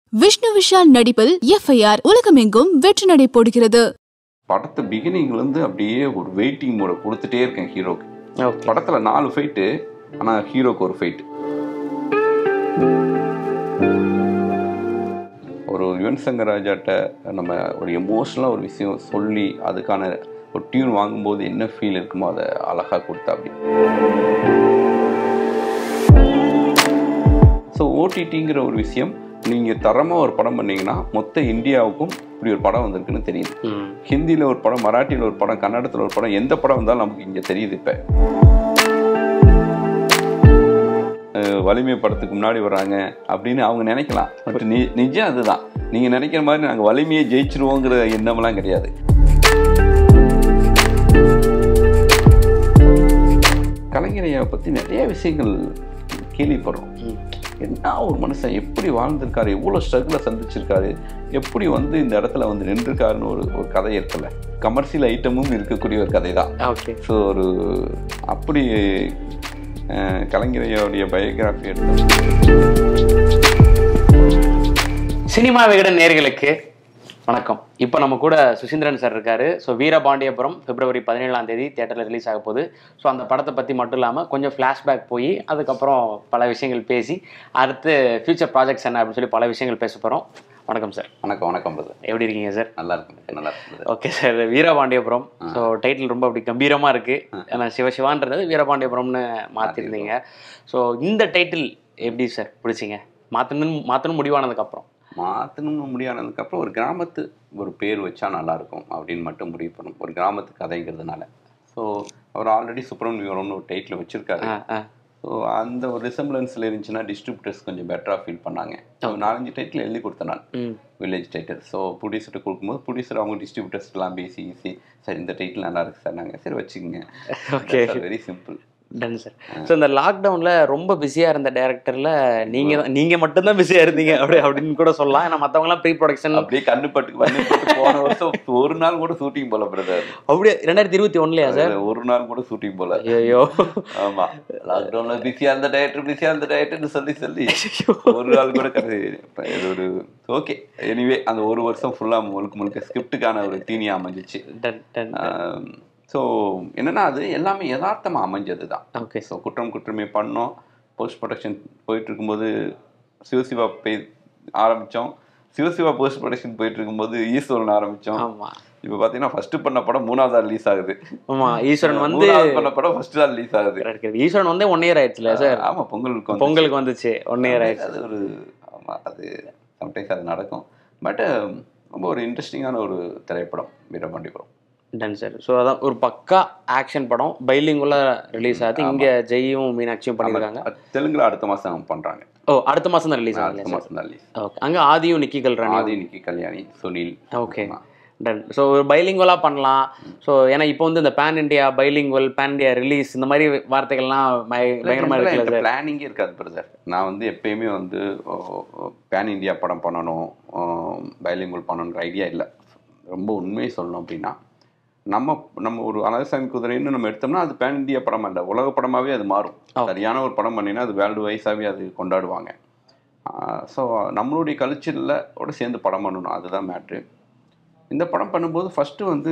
விஷ்ணு விஷால் நடிப்பில் எஃப்ஐஆர் உலகமெங்கும் வெற்றி நடை போடுகிறது. படத்தை பிகினிங்ல இருந்து அப்படியே ஒரு வெயிட்டிங் மோட கொடுத்துட்டே இருக்கேன் ஹீரோக்கு. படத்துல 4 ஃபைட்டு, ஆனா ஹீரோக்கு ஒரு ஃபைட். ஒரு யுவன் சங்கர் ராஜாட்ட நம்ம ஒரு எமோஷனலா ஒரு விஷயம் சொல்லி அதுக்கான ஒரு டியூன் வாங்கும்போது என்ன ஃபீல் இருக்குமோ அதை அழகா கொடுத்தா அப்படி. ஸோ ஓடிடிங்கிற ஒரு விஷயம் நீங்கள் தரமாக ஒரு படம் பண்ணீங்கன்னா மொத்த இந்தியாவுக்கும் இப்படி ஒரு படம் வந்திருக்குன்னு தெரியுது. ஹிந்தியில் ஒரு படம், மராட்டியில் ஒரு படம், கன்னடத்தில் ஒரு படம், எந்த படம் வந்தாலும் நமக்கு இங்கே தெரியுது. இப்போ வலிமை படத்துக்கு முன்னாடி வர்றாங்க அப்படின்னு அவங்க நினைக்கலாம். பட் நிஜம் அதுதான். நீங்கள் நினைக்கிற மாதிரி நாங்கள் வலிமையை ஜெயிச்சிருவோங்கிற எண்ணமெல்லாம் கிடையாது. கலைஞரையை பற்றி நிறைய விஷயங்கள் கேள்விப்படுறோம். என்ன ஒரு மனுஷன் எப்படி வாழ்ந்திருக்காரு, எவ்வளோ ஸ்ட்ரகிளை சந்திச்சிருக்காரு, எப்படி இந்த இடத்துல நின்றுருக்காருன்னு ஒரு கதை இருக்குல்ல. கமர்ஷியல் ஐட்டமும் இருக்கக்கூடிய ஒரு கதை தான். ஓகே. ஸோ ஒரு அப்படி கலைஞரையோடைய பயோகிராஃபி எடுத்தோம். சினிமா விகடன் நேயர்களுக்கு வணக்கம். இப்போ நம்ம கூட சுசீந்திரன் சார் இருக்காரு. ஸோ வீரபாண்டியபுரம் February 17 தியேட்டரில் ரிலீஸ் ஆக போகுது. ஸோ அந்த படத்தை பற்றி மட்டும் இல்லாமல் கொஞ்சம் ஃப்ளாஷ்பேக் போய் அதுக்கப்புறம் பல விஷயங்கள் பேசி அடுத்து ஃபியூச்சர் ப்ராஜெக்ட்ஸ் என்ன அப்படின்னு சொல்லி பல விஷயங்கள் பேச போகிறோம். வணக்கம் சார். வணக்கம். வணக்கம் பிரதர். எப்படி இருக்கீங்க சார்? நல்லா இருக்கு. நல்லா இருக்கு. Okay sir. Veerapandiyapuram, so title ரொம்ப அப்படி கம்பீரமாக இருக்குது. ஏன்னா சிவசிவான்றது வீரபாண்டியபுரம்னு மாற்றிருந்தீங்க. ஸோ இந்த டைட்டில் எப்படி சார் பிடிச்சிங்க? மாற்றணும் முடிவானதுக்கப்புறம் மாற்றணும்னு முடியானதுக்கப்புறம் ஒரு கிராமத்து ஒரு பேர் வச்சா நல்லாயிருக்கும் அப்படின்னு மட்டும் முடிவு பண்ணும். ஒரு கிராமத்து கதைங்கிறதுனால. ஸோ அவர் ஆல்ரெடி சுப்பிரமணியபுரம்னு ஒரு டைட்டில் வச்சுருக்காரு. ஸோ அந்த ஒரு ரிசம்பிளன்ஸில் இருந்துச்சுன்னா டிஸ்ட்ரிபியூட்டர்ஸ் கொஞ்சம் பெட்டராக ஃபீல் பண்ணாங்க. 4-5 டைட்டில் எழுதி கொடுத்தேன் நான், வில்லேஜ் டைட்டில். ஸோ ப்ரொடியூசர்கிட்ட கொடுக்கும்போது ப்ரொடியூசர் அவங்க டிஸ்ட்ரிபியூட்டர்ஸ்லாம் பேசி சார் இந்த டைட்டில் நல்லா இருக்குது சார், நாங்கள் சரி வச்சுக்கோங்க. Okay, very simple. Done sir. So இந்த லாக்டவுனில் ரொம்ப பிஸியாக இருந்த டேரக்டரில் நீங்கள் மட்டும்தான் பிஸியாக இருந்தீங்க அப்படின்னு கூட சொல்லலாம். ஏன்னா மற்றவங்களாம் ப்ரீ ப்ரொடக்ஷன் அப்படியே கண்ணுப்பட்டு போன வருஷம் ஒரு நாள் கூட ஷூட்டிங் போல பிரதர். அப்படியே 2021 சார் ஒரு நாள் கூட ஷூட்டிங் போல. ஐயோ ஆமாம், லாக்டவுனில் பிஸியாக இருந்த டேரக்டர்னு சொல்லி ஒரு நாள் கூட கிடையாது. ஒரு ஓகே. எனிவே அந்த ஒரு வருஷம் ஃபுல்லாக முழுக்க ஸ்கிரிப்டுக்கான ஒரு தீனியாக அமைஞ்சிச்சு. ஸோ என்னென்னா அது எல்லாமே யதார்த்தமாக அமைஞ்சது தான். ஓகே. ஸோ குற்றமே பண்ணோம். போஸ்ட் ப்ரொடக்ஷன் போயிட்டு இருக்கும்போது சிவசிவா ஆரம்பித்தோம். சிவசிவா போஸ்ட் ப்ரொடக்ஷன் போயிட்டு இருக்கும்போது ஈஸ்வரன் ஆரம்பித்தோம். ஆமாம். இப்போ பார்த்தீங்கன்னா ஃபர்ஸ்ட் பண்ண படம் 3வது ரிலீஸ் ஆகுது. ஆமாம், ஈஸ்வரன் பண்ண படம் ஃபர்ஸ்ட் தான் ரிலீஸ் ஆகுது. ஈஸ்வரன் 1 year ஆயிடுச்சுல சார்? ஆமாம், பொங்கலுக்கு வந்துச்சு 1 year ஆயிடுச்சு. அது ஒரு ஆமாம், அது சம்டைம்ஸ் அது நடக்கும். பட் ரொம்ப ஒரு இன்ட்ரெஸ்டிங்கான ஒரு திரைப்படம் வீரபாண்டியபுரம். Ton sir. ஸோ அதான் ஒரு பக்கா ஆக்ஷன் படம், பைலிங்குலா ரிலீஸ் ஆகுது. இங்கே ஜெயும் மீனாட்சியும் பண்ணியிருக்காங்க. தெலுங்குல அடுத்த மாதம் பண்ணுறாங்க. ஓ, அடுத்த மாதம் தான் ரிலீஸ் ஆகுது. அடுத்த மாதம் தான் ரிலீஸ். ஓகே. அங்கே ஆதியும் Nikki Kalyani, Sunil. Okay, done. So ஒரு பைலிங்குவலாக பண்ணலாம். ஸோ ஏன்னா இப்போ இந்த pan India bilingual, pan India release இந்த மாதிரி வார்த்தைகள்லாம் பயங்கரமாக இருக்குது. பிளானிங்கே இருக்காது பிரதர். நான் எப்பயுமே பேன் இண்டியா படம் பண்ணணும், பைலிங்குவல் பண்ணணுன்ற ஐடியா இல்லை. ரொம்ப உண்மையை சொல்லணும் அப்படின்னா நம்ம ஒரு அழகசாமி குதிரைன்னு நம்ம எடுத்தோம்னா அது பேன் இண்டியா படம் இல்லை, உலக படமாகவே அது மாறும். சரியான ஒரு படம் பண்ணினா அது வேர்ல்டு வைஸாகவே அது கொண்டாடுவாங்க. ஸோ நம்மளுடைய கல்ச்சரில் சேர்ந்து படம் பண்ணணும், அதுதான் மேட்ரு. இந்த படம் பண்ணும்போது ஃபஸ்ட்டு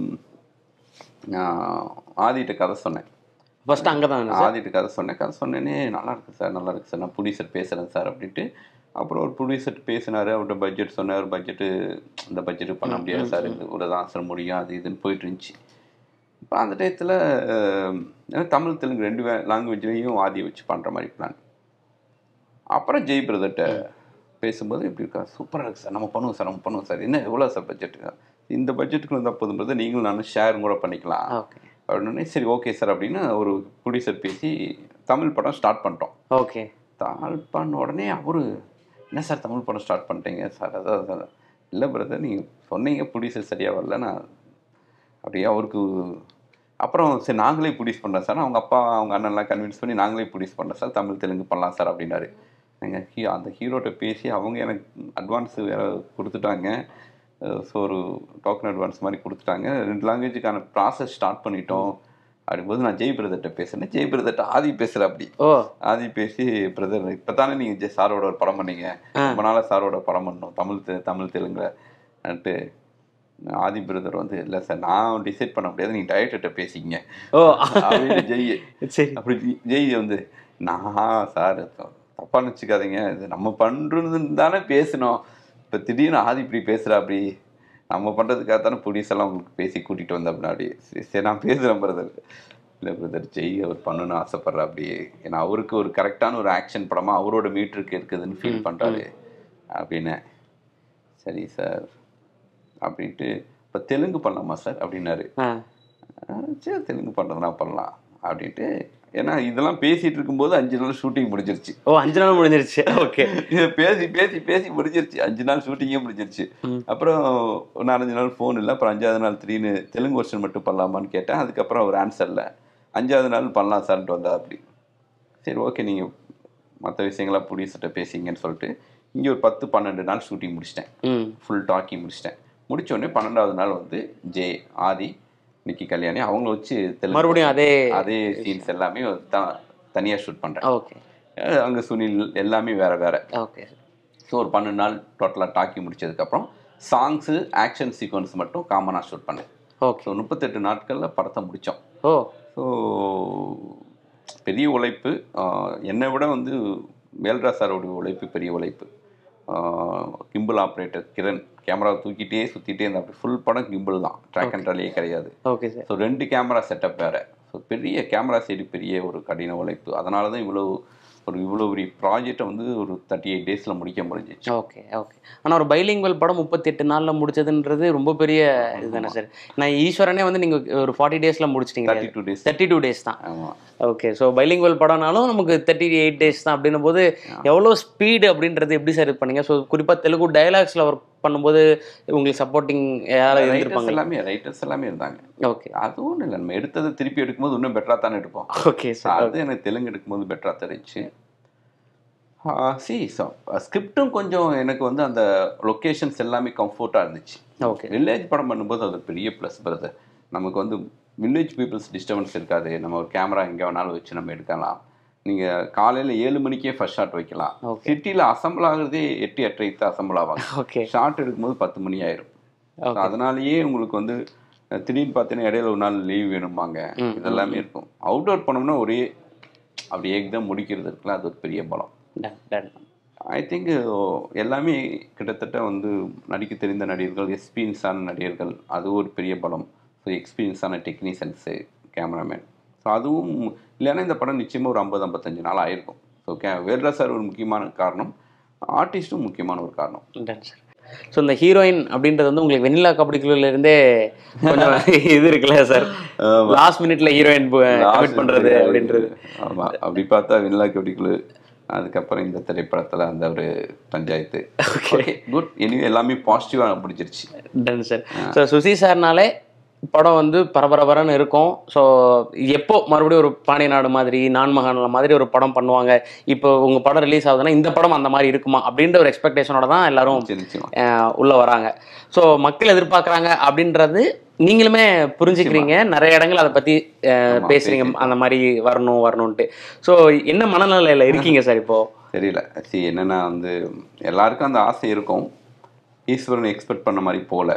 ஆதிட்ட கதை சொன்னேன். ஃபஸ்ட்டு அங்கே தான் ஆதிட்ட கதை சொன்னேனே நல்லா இருக்குது சார், நான் ப்ரொடியூசர் பேசுகிறேன் சார் அப்படின்ட்டு. அப்புறம் ஒரு ப்ரொடியூசர் பேசினார். அவர்கிட்ட பட்ஜெட் சொன்னார். இந்த பட்ஜெட்டு பண்ண முடியாது சார், இது ஒரு தான் சார் முடியும், அது இதுன்னு போயிட்டு இருந்துச்சு. இப்போ அந்த டயத்தில் தமிழ் தெலுங்கு 2 லாங்குவேஜ்லேயும் ஆதியை வச்சு பண்ணுற மாதிரி பிளான். அப்புறம் ஜெய் பிரதர்கிட்ட பேசும்போது இப்படி இருக்கா, சூப்பராக இருக்குது சார், நம்ம பண்ணுவோம் சார். என்ன எவ்வளோ சார் பட்ஜெட்டு? இந்த பட்ஜெட்டுக்கு வந்தால் போதும், நீங்களும் நானும் ஷேரும் கூட பண்ணிக்கலாம் அப்படின்னு. சரி ஓகே சார் அப்படின்னு ஒரு ப்ரொடியூசர் பேசி தமிழ் படம் ஸ்டார்ட் பண்ணிட்டோம். ஓகே. ஸ்டார்ட் பண்ண உடனே அவரு என்ன சார் தமிழ் படம் ஸ்டார்ட் பண்ணிட்டீங்க சார்? அதான் இல்லை பிரதர், நீங்கள் சொன்னீங்க ப்ரொடியூசர் சரியாக வரல, நான் அப்படியே அவருக்கு அப்புறம் சரி நாங்களே ப்ரொடியூஸ் பண்ணுறேன் சார். அவங்க அப்பா அவங்க அண்ணன்லாம் கன்வின்ஸ் பண்ணி நாங்களே ப்ரொடியூஸ் பண்ணுறேன் சார், தமிழ் தெலுங்கு பண்ணலாம் சார் அப்படின்னாரு. எங்கள் அந்த ஹீரோட்ட பேசி அவங்க எனக்கு அட்வான்ஸ் வேறு கொடுத்துட்டாங்க. ஸோ ஒரு டோக்கன் அட்வான்ஸ் மாதிரி கொடுத்துட்டாங்க. 2 லாங்குவேஜுக்கான ப்ராசஸ் ஸ்டார்ட் பண்ணிட்டோம். அப்படிங்கும்போது நான் ஜெய் பிரதர்கிட்ட பேசுனேன். ஜெய் பிரதர்கிட்ட ஆதி பேசுகிற அப்படி ஆதி பேசி பிரதர் இப்போ தானே நீங்கள் சாரோட ஒரு படம் பண்ணீங்க, ரொம்ப நாளாக சாரோட படம் பண்ணணும் தமிழ் தெலுங்குலன்ட்டு. ஆதி பிரதர் வந்து இல்லை சார் நான் டிசைட் பண்ண முடியாது, நீங்கள் டைரக்டர்கிட்ட பேசிக்கிங்க அப்படின்னு ஜெய். சரி அப்படி ஜெய் வந்து நான் சார் தப்பாக நினச்சிக்காதீங்க, இது நம்ம பண்ணுறதுன்னு தானே பேசணும், இப்போ திடீர்னு ஆதி இப்படி பேசுகிறா, அப்படி நம்ம பண்ணுறதுக்காக தானே ப்ரொடியூசர்லாம் உங்களுக்கு பேசி கூட்டிகிட்டு வந்தேன் அப்படி. சரி நான் பேசுகிறேன் பிரதர். இல்லை பிரதர் ஜெய் அவர் பண்ணணும்னு ஆசைப்பட்றா அப்படி, ஏன்னா அவருக்கு ஒரு கரெக்டான ஒரு ஆக்ஷன் படமாக அவரோட மீட்டருக்கு இருக்குதுன்னு ஃபீல் பண்ணுறாரு அப்படின்னு. சரி சார் அப்படின்ட்டு இப்போ தெலுங்கு பண்ணலாமா சார் அப்படின்னாரு. சரி தெலுங்கு பண்ணுறதுனா பண்ணலாம் அப்படின்ட்டு. ஏன்னா இதெல்லாம் பேசிட்டு இருக்கும்போது 5 நாள் ஷூட்டிங் முடிஞ்சிருச்சு. 5 நாள் முடிஞ்சிருச்சு. ஓகே, இதை பேசி பேசி பேசி முடிஞ்சிருச்சு. 5 நாள் ஷூட்டிங்கே முடிஞ்சிருச்சு. அப்புறம் 4-5 நாள் ஃபோன் இல்லை. அப்புறம் 5ஆவது நாள் திடீர்னு தெலுங்கு வருஷன் மட்டும் பண்ணலாமான்னு கேட்டேன். அதுக்கப்புறம் ஒரு ஆன்சர் இல்லை. 5ஆவது நாள் பண்ணலாம் சார்ன்ட்டு வந்தா அப்படி. சரி ஓகே நீங்கள் மற்ற விஷயங்களாம் ப்ரொடியூசர்கிட்ட பேசிங்கன்னு சொல்லிட்டு இங்கே ஒரு 10-12 நாள் ஷூட்டிங் முடிச்சிட்டேன். ஃபுல் டாக்கிங் முடிச்சிட்டேன். முடித்தோடனே 12ஆவது நாள் வந்து ஆதி நிக்கி கல்யாணி அவங்கள வச்சு மறுபடியும் அதே சீன்ஸ் எல்லாமே தனியாக ஷூட் பண்ணுறேன். ஓகே, அங்கே சுனில் எல்லாமே வேறு வேறு. ஓகே, ஸோ ஒரு 12 நாள் டோட்டலாக டாக்கி முடிச்சதுக்கப்புறம் சாங்ஸு ஆக்ஷன் சீக்வன்ஸ் மட்டும் காமனாக ஷூட் பண்ணேன். ஓகே, ஸோ 38 நாட்களில் படத்தை முடித்தோம். ஸோ பெரிய உழைப்பு. என்னை விட வந்து வேல்ரா சாரோடைய உழைப்பு பெரிய உழைப்பு. கிம்பிள் ஆப்ரேட்டர் கிரண் கேமராவை தூக்கிட்டே சுற்றிட்டே இருந்தால் அப்படி ஃபுல் படம் கிம்பிள் தான், ட்ராக் அண்ட் ட்ராலியே கிடையாது. Okay sir. So 2 camera setup வேறு. ஸோ பெரிய கேமரா சைடு பெரிய ஒரு கடின உழைப்பு. அதனால தான் இவ்வளோ பெரிய ப்ராஜெக்டை வந்து ஒரு 38 டேஸில் முடிக்க முடிஞ்சிச்சு. Okay okay. ஆனால் ஒரு பைலிங்குவல் படம் 38 நாளில் முடிச்சதுன்றது ரொம்ப பெரிய இதுதானே சார்? நான் ஈஸ்வரனே வந்து நீங்கள் ஒரு 40 டேஸில் முடிச்சிட்டீங்க. 32 டேஸ் தான். ஆமாம். ஓகே, ஸோ பைலிங்குவல் படம்னாலும் நமக்கு 38 டேஸ் தான் அப்படின்னும் போது எவ்வளோ ஸ்பீடு அப்படின்றது எப்படி சார் இது பண்ணீங்க? ஸோ குறிப்பாக தெலுங்கு டைலாக்ஸில் ஒர்க் பண்ணும்போது உங்களுக்கு சப்போர்ட்டிங் யாராவது இருந்திருப்பாங்க? ரைட்டர்ஸ் எல்லாமே இருந்தாங்க. ஓகே, அது ஒன்றும் இல்லை. நம்ம எடுத்ததை திருப்பி எடுக்கும்போது இன்னும் பெட்டராக தானே எடுப்போம். Okay sir. அது எனக்கு தெலுங்கு எடுக்கும்போது பெட்டராக தெரிஞ்சு. ஸ்கிரிப்டும் கொஞ்சம் எனக்கு வந்து அந்த லொக்கேஷன்ஸ் எல்லாமே கம்ஃபர்ட்டாக இருந்துச்சு. ஓகே, வில்லேஜ் படம் பண்ணும்போது அது பெரிய ப்ளஸ் பிரதர். நமக்கு வந்து வில்லேஜ் பீப்புள்ஸ் டிஸ்டர்பன்ஸ் இருக்காது. நம்ம ஒரு கேமரா எங்கே வேணாலும் வச்சு நம்ம எடுக்கலாம். நீங்கள் காலையில் 7 மணிக்கே ஃபர்ஸ்ட் ஷாட் வைக்கலாம். சிட்டியில் அசம்பிள் ஆகுறதே 8-8:30 அசம்பிள் ஆவாங்க. ஓகே, ஷார்ட் எடுக்கும்போது 10 மணி ஆயிரும். அதனாலேயே உங்களுக்கு வந்து திடீர்னு பார்த்தீங்கன்னா இடையில ஒரு நாள் லீவ் வேணும்பாங்க. இதெல்லாமே இருக்கும். அவுட்டோர் பண்ணோம்னா ஒரே அப்படி ஏக்தான் முடிக்கிறது இருக்குல்ல, அது ஒரு பெரிய பலம். ஐ திங்க் எல்லாமே கிட்டத்தட்ட வந்து நடிக்க தெரிந்த நடிகர்கள், எக்ஸ்பீரியன்ஸான நடிகர்கள், அது ஒரு பெரிய பலம். ஸோ எக்ஸ்பீரியன்ஸான டெக்னீஷியன்ஸு, கேமராமேன். ஸோ அதுவும் இல்லைன்னா இந்த படம் நிச்சயமாக ஒரு 50-55 நாள் ஆயிருக்கும். ஸோ வேல்ரா சார் ஒரு முக்கியமான காரணம், ஆர்டிஸ்ட்டும் முக்கியமான ஒரு காரணம். சார். ஸோ இந்த ஹீரோயின் அப்படின்றது வந்து உங்களுக்கு வெண்ணிலா கபடிக்குள்ளேருந்தே கொஞ்சம் இது இருக்குல்ல சார், லாஸ்ட் மினிட்ல ஹீரோயின் கமிட் பண்ணுறது அப்படின்றது. ஆமாம், அப்படி பார்த்தா வெண்ணிலா கபடிக்குழு, அதுக்கப்புறம் இந்த திரைப்படத்தில் அந்த ஒரு பஞ்சாயத்து. Okay good. எனிவே எல்லாமே பாசிட்டிவாக பிடிச்சிருச்சு. Done sir. ஸோ சுசி சார்னாலே படம் வந்து பரபரன்னு இருக்கும். ஸோ எப்போ மறுபடியும் ஒரு பாண்டிய நாடு மாதிரி, நான்மகான மாதிரி ஒரு படம் பண்ணுவாங்க, இப்போ உங்கள் படம் ரிலீஸ் ஆகுதுன்னா இந்த படம் அந்த மாதிரி இருக்குமா அப்படின்ற ஒரு எக்ஸ்பெக்டேஷனோட தான் எல்லாரும் உள்ளே வராங்க. ஸோ மக்கள் எதிர்பார்க்குறாங்க அப்படின்றது நீங்களுமே புரிஞ்சுக்கிறீங்க. நிறைய இடங்கள் அதை பற்றி பேசுகிறீங்க, அந்த மாதிரி வரணும்ன்ட்டு. ஸோ என்ன மனநிலையில் இருக்கீங்க சார் இப்போ? தெரியல. என்னென்னா வந்து எல்லாருக்கும் அந்த ஆசை இருக்கும். ஈஸ்வரன் எக்ஸ்பெக்ட் பண்ண மாதிரி போகல.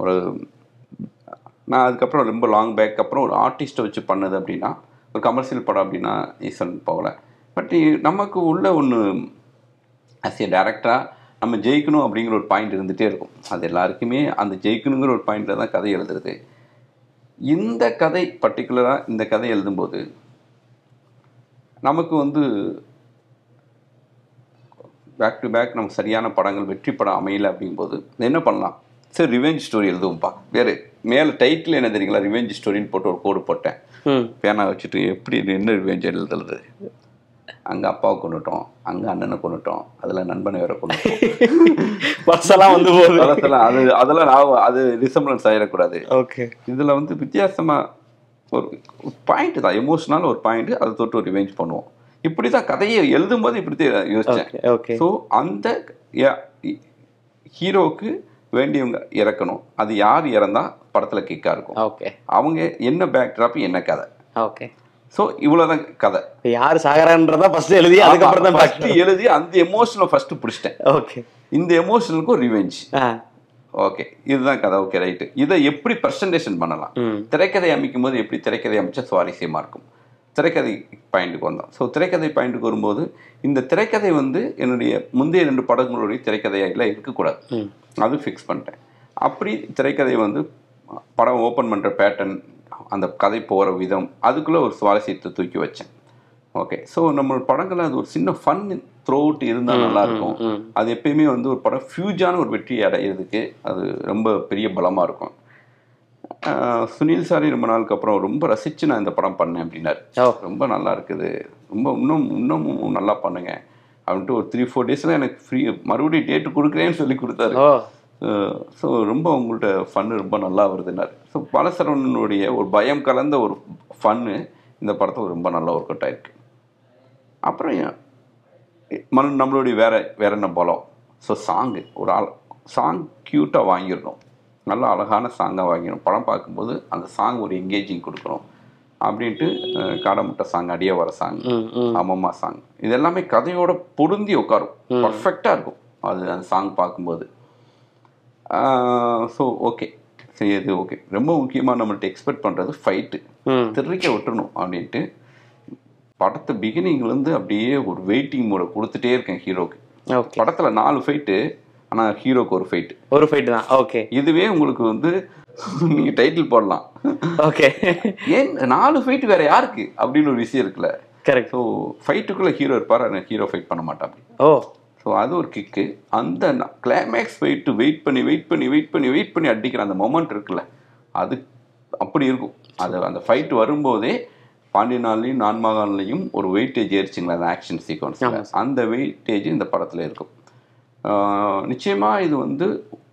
நான் அதுக்கப்புறம் ரொம்ப லாங் பேக் அப்புறம் ஒரு ஆர்டிஸ்ட்டை வச்சு பண்ணது அப்படின்னா, ஒரு கமர்ஷியல் படம் அப்படின்னா ஈஸ்வரன் போகல. பட் நமக்கு உள்ள ஒன்று ஆஸ் ஏ டேரக்டராக நம்ம ஜெயிக்கணும் அப்படிங்கிற ஒரு பாயிண்ட் இருந்துகிட்டே இருக்கும். அது எல்லாருக்குமே அந்த ஜெயிக்கணுங்கிற ஒரு பாயிண்டில் தான் கதை எழுதுறது. இந்த கதை பர்டிகுலராக இந்த கதை எழுதும்போது நமக்கு வந்து பேக் டு பேக் நமக்கு சரியான படங்கள் வெற்றி படம் அமையலை அப்படிங்கும்போது என்ன பண்ணலாம்? சரி ரிவெஞ்ச் ஸ்டோரி எழுதுவோம்ப்பா. வேறு மேலே டைட்டில் என்ன தெரியுங்களா, ரிவெஞ்ச் ஸ்டோரின்னு போட்டு ஒரு கோடு போட்டேன். பேனா வச்சுட்டு எப்படி என்ன ரிவெஞ்ச் எழுதுறது? அங்கே அப்பாவை கொண்டுட்டோம், அங்கே அண்ணனை கொண்டுட்டோம், அதில் நண்பனை வேற கொண்டுட்டோம். பர்செல்லாம் வந்து அதெல்லாம் நான் அது ரிசம்பிளன்ஸ் ஆகிடக்கூடாது. ஓகே, இதில் வந்து வித்தியாசமாக ஒரு பாயிண்ட் தான், எமோஷனல் ஒரு பாயிண்ட், அதை தொட்டு ஒரு ரிவெஞ்ச் பண்ணுவோம். இப்படி தான் கதையை எழுதும்போது இப்படி தான் யோசித்தேன். ஸோ அந்த ஹீரோவுக்கு வேண்டியவங்க இறக்கணும். அது யார் இறந்தா படத்தில் கிக்காக இருக்கும். ஓகே, அவங்க என்ன பேக் ட்ராப், என்ன கதை, ஓகே. ஸோ இவ்வளோதான் கதை. யார் சாகரான்றதா ஃபர்ஸ்ட் எழுதி அதுக்கப்புறம் தான் ஃபர்ஸ்ட் எழுதி அந்த எமோஷனை ஃபர்ஸ்ட் பிடிச்சிட்டேன். ஓகே. இந்த எமோஷனுக்கு ஒரு ரிவெஞ்ச். ஓகே, இதுதான் கதை. Okay, right. இதை எப்படி ப்ரெசன்டேஷன் பண்ணலாம், திரைக்கதை அமைக்கும் போது எப்படி திரைக்கதை அமைச்சா சுவாரஸ்யமாக இருக்கும், திரைக்கதை பாயிண்ட்டுக்கு வந்தோம். ஸோ திரைக்கதை பாயிண்ட்டுக்கு வரும்போது இந்த திரைக்கதை வந்து என்னுடைய முந்தைய 2 படங்களுடைய திரைக்கதையில் இருக்கக்கூடாது, அது ஃபிக்ஸ் பண்ணிட்டேன். அப்படி திரைக்கதை வந்து படம் ஓப்பன் பண்ணுற பேட்டர்ன், அந்த கதை போகிற விதம், அதுக்குள்ளே ஒரு சுவாரஸ்யத்தை தூக்கி வச்சேன். ஓகே, ஸோ நம்ம படங்கள் அது ஒரு சின்ன ஃபன் த்ரோ அவுட் இருந்தால் நல்லாயிருக்கும். அது எப்பயுமே வந்து ஒரு படம் ஃபியூஜான ஒரு வெற்றி அடையிறதுக்கு அது ரொம்ப பெரிய பலமாக இருக்கும். சுனில் சாரி ரொம்ப நாளுக்கு அப்புறம் ரொம்ப ரசித்து நான் இந்த படம் பண்ணேன் அப்படின்னாரு. ரொம்ப நல்லா இருக்குது, ரொம்ப இன்னமும் நல்லா பண்ணுங்க அப்படின்ட்டு ஒரு 3-4 டேஸில் எனக்கு ஃப்ரீ மறுபடியும் டேட்டு கொடுக்குறேன்னு சொல்லி கொடுத்தாரு. ஸோ ரொம்ப உங்கள்கிட்ட ஃபன்னு ரொம்ப நல்லா வருதுன்னாரு. ஸோ பாலசரவணனுடைய ஒரு பயம் கலந்த ஒரு ஃபன்னு இந்த படத்தை ரொம்ப நல்லா ஒர்க் அவுட் ஆயிருக்கு. அப்புறம் நம்மளுடைய வேற என்ன பலம். ஸோ சாங் க்யூட்டாக வாங்கிடணும், நல்லா அழகான சாங்காக வாங்கிடணும். படம் பார்க்கும்போது அந்த சாங் ஒரு என்கேஜிங் கொடுக்கணும் அப்படின்ட்டு காடமுட்டை சாங், அடியே வர சாங், அம்மம்மா சாங், இது எல்லாமே கதையோட பொருந்தி உட்காரும், பர்ஃபெக்டாக இருக்கும் அது அந்த சாங் பார்க்கும்போது. ஸோ ஓகே, சரி, இது ஓகே. ரொம்ப முக்கியமாக நம்மள்ட்ட எக்ஸ்பெக்ட் பண்ணுறது ஃபைட்டு, திருக்க விட்டுணும் அப்படின்ட்டு படத்தை பிகினிங்லேருந்து அப்படியே ஒரு வெயிட்டிங் மோட கொடுத்துட்டே இருக்கேன் ஹீரோக்கு. படத்தில் 4 ஃபைட்டு, ஆனால் ஹீரோக்கு ஒரு ஃபைட்டு தான். ஓகே, இதுவே உங்களுக்கு வந்து நீங்கள் டைட்டில் போடலாம். ஓகே, ஏன் 4 ஃபைட்டு வேற யாருக்கு அப்படின்னு ஒரு விஷயம் இருக்குல்ல. கரெக்ட். ஸோ ஃபைட்டுக்குள்ளே ஹீரோ இருப்பார், ஆனால் ஹீரோ ஃபைட் பண்ண மாட்டான். ஸோ அது ஒரு கிக்கு. அந்த கிளைமேக்ஸ் வெயிட் பண்ணி அடிக்கிற அந்த மொமெண்ட் இருக்குல்ல, அது அப்படி இருக்கும். அது அந்த ஃபைட் வரும்போதே பாண்டியனாலையும் நான்மகான்லையும் ஒரு வெயிட்டேஜ் ஏறிச்சிங்களா அந்த ஆக்ஷன் சீக்வன்ஸில், அந்த வெயிட்டேஜ் இந்த படத்தில் இருக்கும். நிச்சயமாக இது வந்து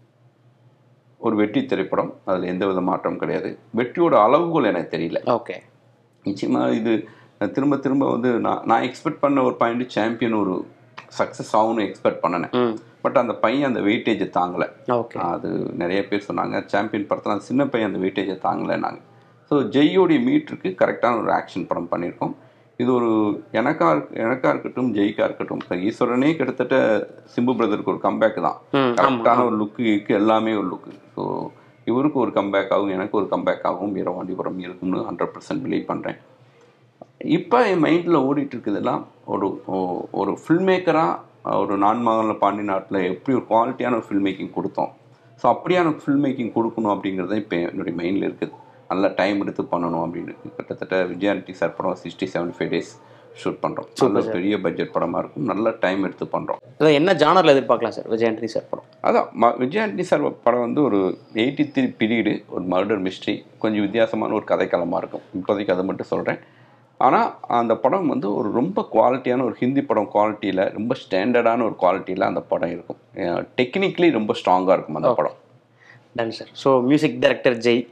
ஒரு வெற்றி திரைப்படம், அதில் எந்த வித மாற்றம் கிடையாது. வெற்றியோட அளவுகோல் எனக்கு தெரியல. ஓகே, நிச்சயமாக இது திரும்ப வந்து நான் எக்ஸ்பெக்ட் பண்ண ஒரு பாயிண்ட் சாம்பியன் ஒரு சக்ஸஸ் ஆகும்னு எக்ஸ்பெக்ட் பண்ணினேன். பட் அந்த பையன் அந்த வெயிட்டேஜை தாங்கலை. அது நிறைய பேர் சொன்னாங்க, சாம்பியன் படத்தில் அந்த சின்ன பையன் அந்த வெயிட்டேஜை தாங்கலைன்னாங்க. ஸோ ஜெய்யோடைய மீட்டருக்கு கரெக்டான ஒரு ஆக்ஷன் படம் பண்ணியிருக்கோம். இது ஒரு எனக்கா இருக்கட்டும் ஜெய்க்கா இருக்கட்டும், இப்போ ஈஸ்வரனே கிட்டத்தட்ட சிம்பு பிரதருக்கு ஒரு கம்பேக் தான். கரெக்டான ஒரு லுக்கு எல்லாமே ஒரு லுக்கு. ஸோ இவருக்கு ஒரு கம்பேக் ஆகும், எனக்கு ஒரு கம்பேக் ஆகும், வீரபாண்டியபுரம் இருக்கும்னு 100% பிலீவ் பண்ணுறேன். இப்போ என் மைண்டில் ஓடிட்டு இருக்குதெல்லாம் ஒரு ஃபில்ம் மேக்கராக ஒரு நான்மகனில் பாண்டி நாட்டில் எப்படி ஒரு குவாலிட்டியான ஒரு ஃபில்ம் மேக்கிங் கொடுத்தோம். ஸோ அப்படியான ஃபில்ம் மேக்கிங் கொடுக்கணும் அப்படிங்கிறது இப்போ என்னுடைய மைண்டில் இருக்குது. நல்லா டைம் எடுத்து பண்ணணும் அப்படின்னு. கிட்டத்தட்ட விஜயானித்தி சார் படம் 60-75 days ஷூட் பண்ணுறோம். நல்ல பெரிய பட்ஜெட் படமாக இருக்கும், நல்ல டைம் எடுத்து பண்ணுறோம். அதான் என்ன ஜானரில் எதிர்பார்க்கலாம் சார் விஜயானித்தி சார் படம்? அதான் விஜயானித்தி சார் படம் வந்து ஒரு 83 பீரியடு, ஒரு மர்டர் மிஸ்ட்ரி, கொஞ்சம் வித்தியாசமான ஒரு கதைக்களமாக இருக்கும். இப்போதைக்கு அதை மட்டும் சொல்கிறேன். ஆனால் அந்த படம் வந்து ஒரு ரொம்ப குவாலிட்டியான ஒரு ஹிந்தி படம் குவாலிட்டியில், ரொம்ப ஸ்டாண்டர்டான ஒரு குவாலிட்டியில் அந்த படம் இருக்கும். டெக்னிக்கலி ரொம்ப ஸ்ட்ராங்காக இருக்கும் அந்த படம். Done sir. So music director